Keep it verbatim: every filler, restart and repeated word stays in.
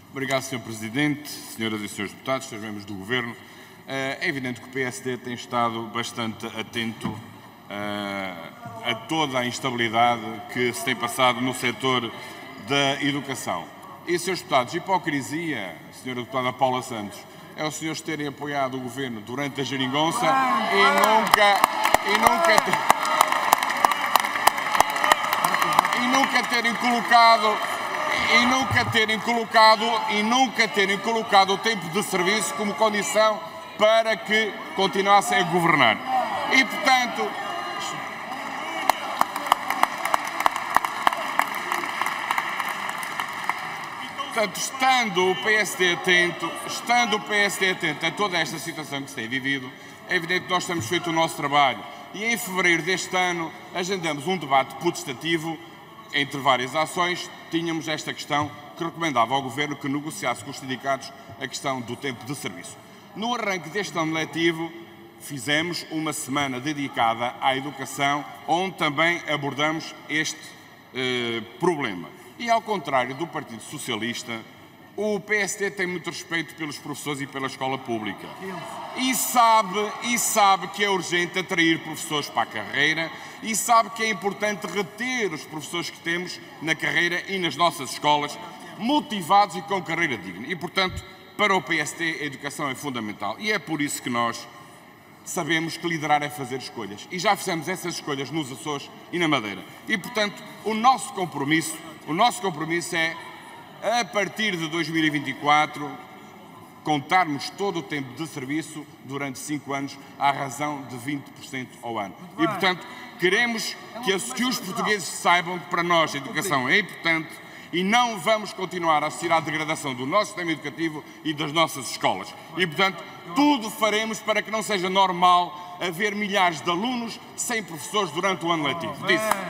Obrigado, senhor Presidente, senhoras e senhores deputados, senhores membros do Governo. É evidente que o P S D tem estado bastante atento a toda a instabilidade que se tem passado no setor da educação. E, senhores deputados, hipocrisia, senhora deputada Paula Santos, é os senhores terem apoiado o Governo durante a geringonça e nunca, e nunca, ter, e nunca terem colocado e nunca terem colocado e nunca terem colocado o tempo de serviço como condição para que continuassem a governar. E, portanto, portanto, estando o P S D atento, estando o P S D atento a toda esta situação que se tem vivido, é evidente que nós temos feito o nosso trabalho. E em fevereiro deste ano agendamos um debate putestativo. Entre várias ações, tínhamos esta questão que recomendava ao Governo que negociasse com os sindicatos a questão do tempo de serviço. No arranque deste ano letivo, fizemos uma semana dedicada à educação, onde também abordamos este eh, problema. E, ao contrário do Partido Socialista, o P S D tem muito respeito pelos professores e pela escola pública. E sabe, e sabe que é urgente atrair professores para a carreira e sabe que é importante reter os professores que temos na carreira e nas nossas escolas, motivados e com carreira digna. E, portanto, para o P S D a educação é fundamental. E é por isso que nós sabemos que liderar é fazer escolhas. E já fizemos essas escolhas nos Açores e na Madeira. E, portanto, o nosso compromisso, o nosso compromisso é, a partir de dois mil e vinte e quatro, contarmos todo o tempo de serviço durante cinco anos, à razão de vinte por cento ao ano. E, portanto, queremos que, que os portugueses saibam que para nós a educação é importante e não vamos continuar a assistir à degradação do nosso sistema educativo e das nossas escolas. E, portanto, tudo faremos para que não seja normal haver milhares de alunos sem professores durante o ano letivo. Disse.